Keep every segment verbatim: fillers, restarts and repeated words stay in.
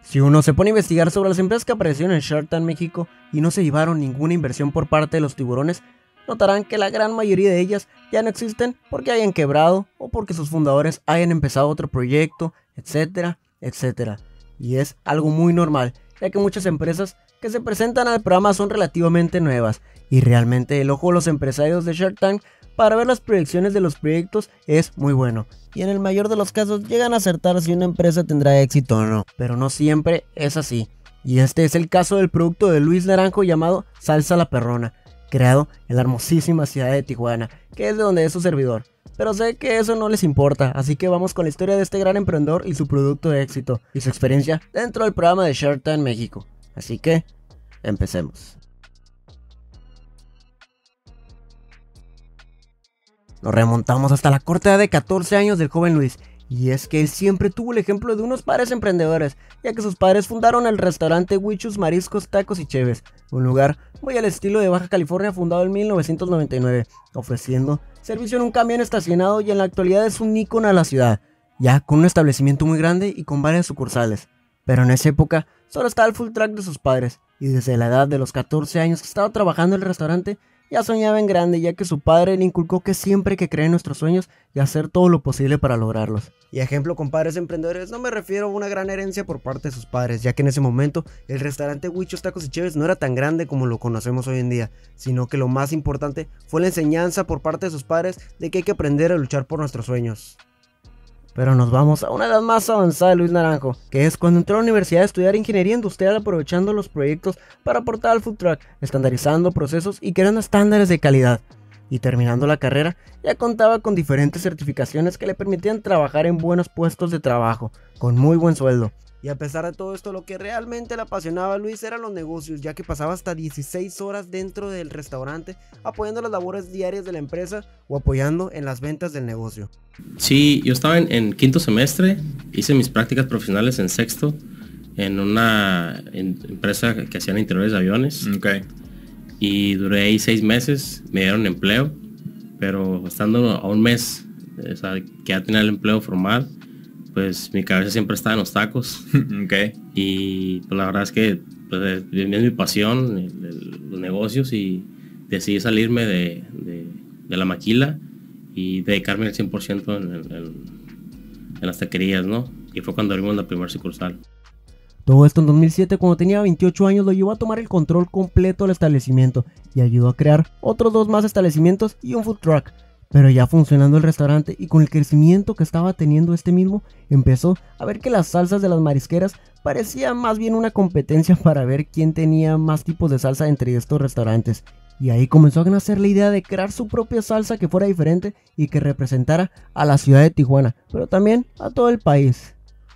Si uno se pone a investigar sobre las empresas que aparecieron en Shark Tank México y no se llevaron ninguna inversión por parte de los tiburones, notarán que la gran mayoría de ellas ya no existen porque hayan quebrado o porque sus fundadores hayan empezado otro proyecto, etcétera, etcétera. Y es algo muy normal, ya que muchas empresas que se presentan al programa son relativamente nuevas y realmente el ojo de los empresarios de Shark Tank para ver las proyecciones de los proyectos es muy bueno, y en el mayor de los casos llegan a acertar si una empresa tendrá éxito o no, pero no siempre es así. Y este es el caso del producto de Luis Naranjo llamado Salsa La Perrona, creado en la hermosísima ciudad de Tijuana, que es de donde es su servidor. Pero sé que eso no les importa, así que vamos con la historia de este gran emprendedor y su producto de éxito, y su experiencia dentro del programa de Shark Tank México. Así que, empecemos. Nos remontamos hasta la corta edad de catorce años del joven Luis, y es que él siempre tuvo el ejemplo de unos padres emprendedores, ya que sus padres fundaron el restaurante Huichos Mariscos, Tacos y Cheves, un lugar muy al estilo de Baja California fundado en mil novecientos noventa y nueve, ofreciendo servicio en un camión estacionado y en la actualidad es un ícono de la ciudad, ya con un establecimiento muy grande y con varias sucursales. Pero en esa época solo estaba el food truck de sus padres, y desde la edad de los catorce años que estaba trabajando en el restaurante, ya soñaba en grande, ya que su padre le inculcó que siempre hay que creer en nuestros sueños y hacer todo lo posible para lograrlos. Y ejemplo con padres emprendedores, no me refiero a una gran herencia por parte de sus padres, ya que en ese momento el restaurante Huichos Tacos y Cheves no era tan grande como lo conocemos hoy en día, sino que lo más importante fue la enseñanza por parte de sus padres de que hay que aprender a luchar por nuestros sueños. Pero nos vamos a una edad más avanzada de Luis Naranjo, que es cuando entró a la universidad a estudiar ingeniería industrial, aprovechando los proyectos para aportar al food truck, estandarizando procesos y creando estándares de calidad. Y terminando la carrera, ya contaba con diferentes certificaciones que le permitían trabajar en buenos puestos de trabajo, con muy buen sueldo. Y a pesar de todo esto, lo que realmente le apasionaba a Luis eran los negocios, ya que pasaba hasta dieciséis horas dentro del restaurante apoyando las labores diarias de la empresa o apoyando en las ventas del negocio. Sí, yo estaba en, en quinto semestre, hice mis prácticas profesionales en sexto en una en, empresa que hacían interiores de aviones. Okay. Y duré ahí seis meses, me dieron empleo, pero estando a un mes, o sea, que ya tenía el empleo formal, pues mi cabeza siempre estaba en los tacos. Okay. Y pues la verdad es que pues, es mi pasión, el, el, los negocios, y decidí salirme de, de, de la maquila y dedicarme al cien por ciento en, en, en las taquerías, ¿no? Y fue cuando abrimos la primera sucursal. Todo esto en dos mil siete, cuando tenía veintiocho años, lo llevó a tomar el control completo del establecimiento y ayudó a crear otros dos más establecimientos y un food truck. Pero ya funcionando el restaurante y con el crecimiento que estaba teniendo este mismo, empezó a ver que las salsas de las marisqueras parecían más bien una competencia para ver quién tenía más tipos de salsa entre estos restaurantes. Y ahí comenzó a nacer la idea de crear su propia salsa que fuera diferente y que representara a la ciudad de Tijuana, pero también a todo el país.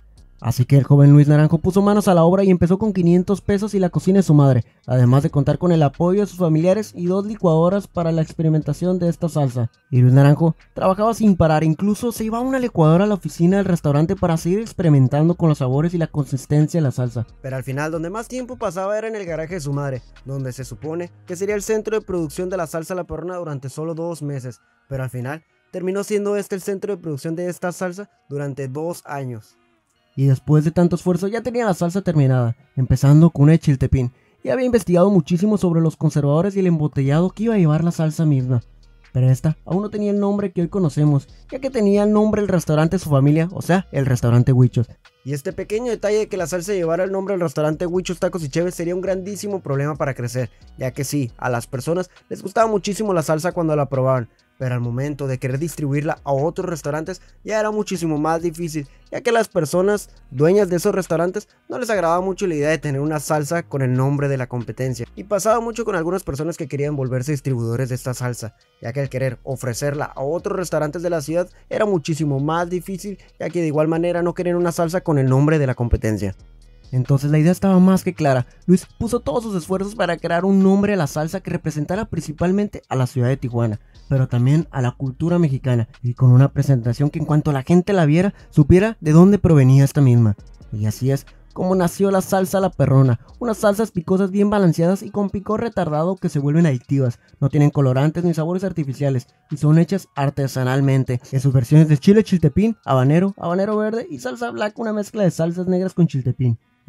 Así que el joven Luis Naranjo puso manos a la obra y empezó con quinientos pesos y la cocina de su madre, además de contar con el apoyo de sus familiares y dos licuadoras para la experimentación de esta salsa. Y Luis Naranjo trabajaba sin parar, incluso se llevaba una licuadora a la oficina del restaurante para seguir experimentando con los sabores y la consistencia de la salsa. Pero al final, donde más tiempo pasaba era en el garaje de su madre, donde se supone que sería el centro de producción de la salsa La Perrona durante solo dos meses, pero al final terminó siendo este el centro de producción de esta salsa durante dos años. Y después de tanto esfuerzo ya tenía la salsa terminada, empezando con una de chiltepín, y había investigado muchísimo sobre los conservadores y el embotellado que iba a llevar la salsa misma. Pero esta aún no tenía el nombre que hoy conocemos, ya que tenía el nombre del restaurante de su familia, o sea, el restaurante Huichos. Y este pequeño detalle de que la salsa llevara el nombre del restaurante Huichos Tacos y Cheves sería un grandísimo problema para crecer, ya que sí, a las personas les gustaba muchísimo la salsa cuando la probaban, pero al momento de querer distribuirla a otros restaurantes ya era muchísimo más difícil, ya que las personas dueñas de esos restaurantes no les agradaba mucho la idea de tener una salsa con el nombre de la competencia, y pasaba mucho con algunas personas que querían volverse distribuidores de esta salsa, ya que al querer ofrecerla a otros restaurantes de la ciudad era muchísimo más difícil, ya que de igual manera no querían una salsa con el nombre de la competencia. Entonces la idea estaba más que clara. Luis puso todos sus esfuerzos para crear un nombre a la salsa que representara principalmente a la ciudad de Tijuana, pero también a la cultura mexicana, y con una presentación que en cuanto la gente la viera, supiera de dónde provenía esta misma. Y así es como nació la salsa La Perrona, unas salsas picosas bien balanceadas y con picor retardado que se vuelven adictivas, no tienen colorantes ni sabores artificiales y son hechas artesanalmente, en sus versiones de chile chiltepín, habanero, habanero verde y salsa black, una mezcla de salsas negras con chiltepín.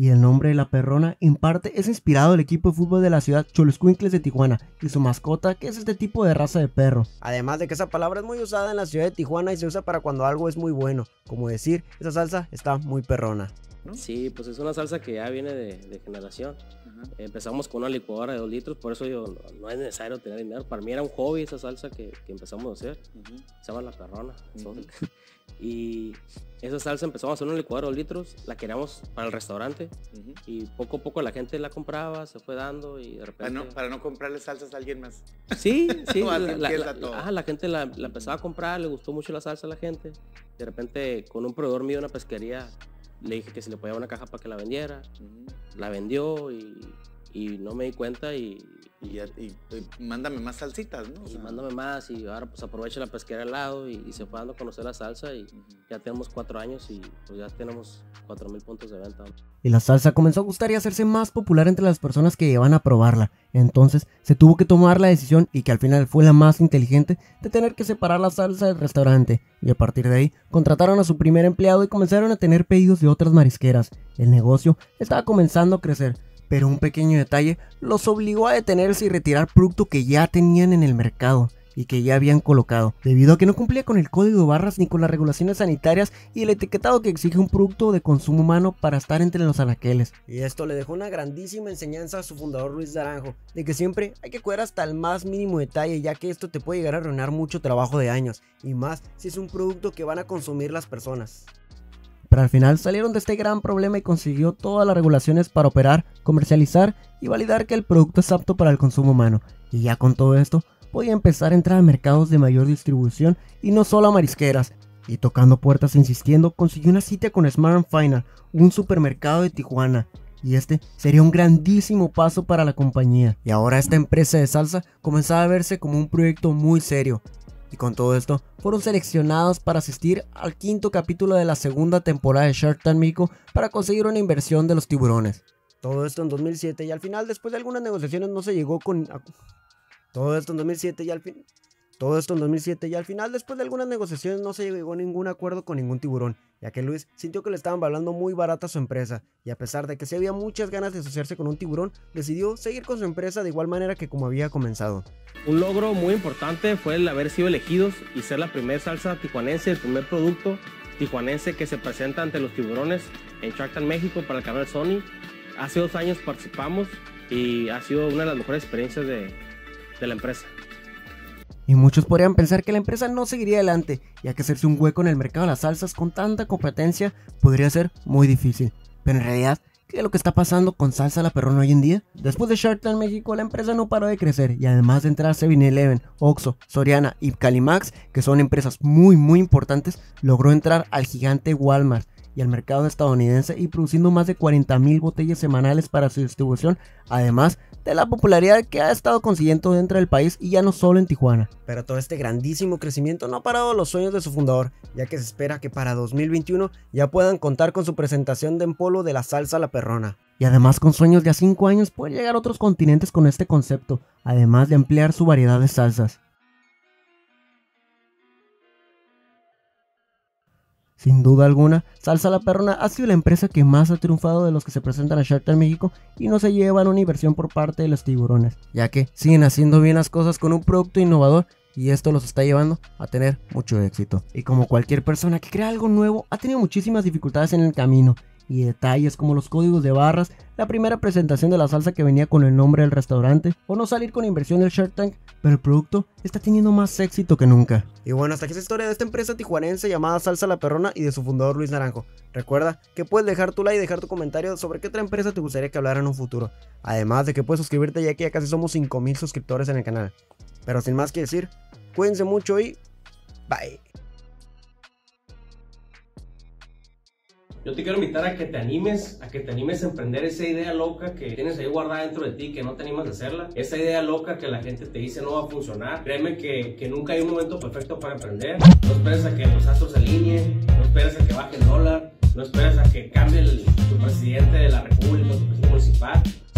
Y el nombre de La Perrona en parte es inspirado del equipo de fútbol de la ciudad Xoloscuincles de Tijuana y su mascota, que es este tipo de raza de perro. Además de que esa palabra es muy usada en la ciudad de Tijuana y se usa para cuando algo es muy bueno, como decir, esa salsa está muy perrona, ¿no? Sí, pues es una salsa que ya viene de, de generación. Uh-huh. Empezamos con una licuadora de dos litros, por eso yo no, no es necesario tener dinero. Para mí era un hobby esa salsa que, que empezamos a hacer. Uh-huh. Se llama La Perrona. Uh-huh. Y esa salsa empezamos a hacer una licuadora de dos litros, la queríamos para el restaurante. Uh-huh. Y poco a poco la gente la compraba, se fue dando y de repente... Para no, para no comprarle salsas a alguien más. Sí, sí. la, la, la, la, la gente la, la empezaba a comprar, le gustó mucho la salsa a la gente. De repente con un proveedor mío de una pesquería le dije que si le podía una caja para que la vendiera. Uh-huh. La vendió y, y no me di cuenta y... Y, y, y mándame más salsitas, ¿no? O y sea, mándame más y ahora pues aprovecha la pesquera al lado y, y se fue dando a conocer la salsa y uh-huh. ya tenemos cuatro años y pues ya tenemos cuatro mil puntos de venta. Y la salsa comenzó a gustar y a hacerse más popular entre las personas que iban a probarla. Entonces se tuvo que tomar la decisión, y que al final fue la más inteligente, de tener que separar la salsa del restaurante. Y a partir de ahí contrataron a su primer empleado y comenzaron a tener pedidos de otras marisqueras. El negocio estaba comenzando a crecer, pero un pequeño detalle los obligó a detenerse y retirar producto que ya tenían en el mercado y que ya habían colocado, debido a que no cumplía con el código de barras ni con las regulaciones sanitarias y el etiquetado que exige un producto de consumo humano para estar entre los anaqueles. Y esto le dejó una grandísima enseñanza a su fundador Luis Naranjo, de que siempre hay que cuidar hasta el más mínimo detalle, ya que esto te puede llegar a arruinar mucho trabajo de años, y más si es un producto que van a consumir las personas. Pero al final salieron de este gran problema y consiguió todas las regulaciones para operar, comercializar y validar que el producto es apto para el consumo humano. Y ya con todo esto, podía empezar a entrar a mercados de mayor distribución y no solo a marisqueras. Y tocando puertas e insistiendo, consiguió una cita con Smart and Final, un supermercado de Tijuana. Y este sería un grandísimo paso para la compañía. Y ahora esta empresa de salsa comenzaba a verse como un proyecto muy serio. Y con todo esto, fueron seleccionados para asistir al quinto capítulo de la segunda temporada de Shark Tank México para conseguir una inversión de los tiburones. Todo esto en dos mil siete, y al final, después de algunas negociaciones, no se llegó con... Todo esto en dos mil siete y al fin... Todo esto en dos mil siete y al final, después de algunas negociaciones, no se llegó a ningún acuerdo con ningún tiburón, ya que Luis sintió que le estaban valorando muy barata su empresa, y a pesar de que sí había muchas ganas de asociarse con un tiburón, decidió seguir con su empresa de igual manera que como había comenzado. Un logro muy importante fue el haber sido elegidos y ser la primera salsa tijuanense, el primer producto tijuanense que se presenta ante los tiburones en Shark Tank México para el canal Sony. Hace dos años participamos y ha sido una de las mejores experiencias de, de la empresa. Y muchos podrían pensar que la empresa no seguiría adelante, ya que hacerse un hueco en el mercado de las salsas con tanta competencia podría ser muy difícil. Pero en realidad, ¿qué es lo que está pasando con Salsa La Perrona hoy en día? Después de Shark Tank México, la empresa no paró de crecer, y además de entrar a seven eleven, Oxxo, Soriana y Calimax, que son empresas muy muy importantes, logró entrar al gigante Walmart y al mercado estadounidense, y produciendo más de cuarenta mil botellas semanales para su distribución, además de la popularidad que ha estado consiguiendo dentro del país y ya no solo en Tijuana. Pero todo este grandísimo crecimiento no ha parado los sueños de su fundador, ya que se espera que para dos mil veintiuno ya puedan contar con su presentación de en polo de la Salsa La Perrona. Y además con sueños de a cinco años poder llegar a otros continentes con este concepto, además de ampliar su variedad de salsas. Sin duda alguna, Salsa La Perrona ha sido la empresa que más ha triunfado de los que se presentan a Shark Tank México y no se llevan una inversión por parte de los tiburones, ya que siguen haciendo bien las cosas con un producto innovador, y esto los está llevando a tener mucho éxito. Y como cualquier persona que crea algo nuevo, ha tenido muchísimas dificultades en el camino, y detalles como los códigos de barras, la primera presentación de la salsa que venía con el nombre del restaurante, o no salir con inversión del Shark Tank, pero el producto está teniendo más éxito que nunca. Y bueno, hasta aquí esa historia de esta empresa tijuanense llamada Salsa La Perrona y de su fundador Luis Naranjo. Recuerda que puedes dejar tu like y dejar tu comentario sobre qué otra empresa te gustaría que hablara en un futuro. Además de que puedes suscribirte, ya que ya casi somos cinco mil suscriptores en el canal. Pero sin más que decir, cuídense mucho y bye. Yo te quiero invitar a que te animes, a que te animes a emprender esa idea loca que tienes ahí guardada dentro de ti, que no te animas a hacerla. Esa idea loca que la gente te dice no va a funcionar. Créeme que, que nunca hay un momento perfecto para emprender. No esperes a que los astros se alineen, no esperes a que baje el dólar, no esperes a que cambie el, tu presidente de la república, tu presidente municipal.